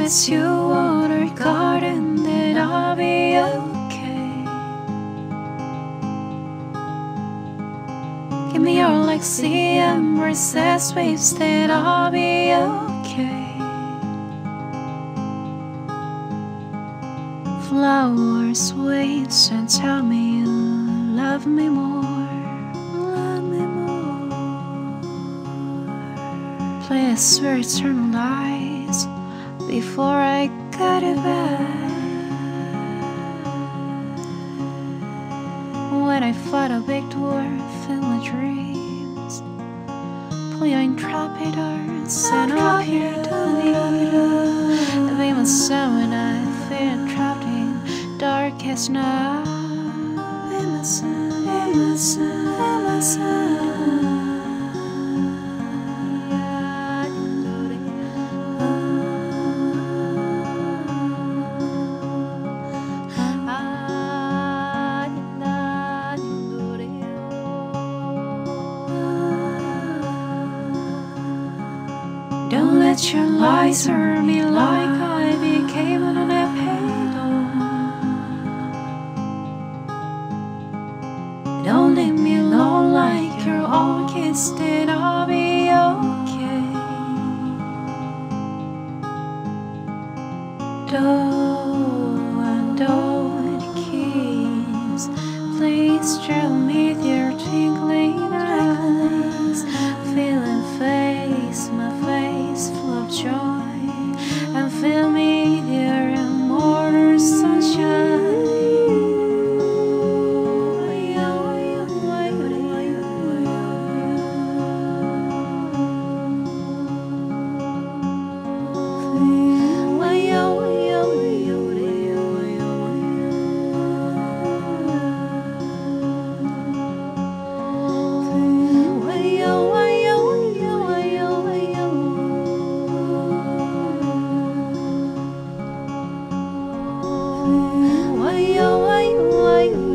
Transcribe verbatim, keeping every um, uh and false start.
promise you water garden that I'll be okay. Give me your like sea embraces waves that I'll be okay. Flowers, waves, and tell me you love me more, love me more. Please return lights before I go to bed. When I fight a big dwarf in my dreams, pull your intrepid hearts and up here to me. Be my sun when I feel trapped in darkest night. Be my sun, be my sun, be my sun. Don't let your lies hurt me like I became an unhappy. Don't leave me alone like your own kids did. I'll be okay. Though and though it keeps, please tell me their twinkling eyes, feeling face, my face full of joy, and fill me their immortal sunshine. Why, why, why, why?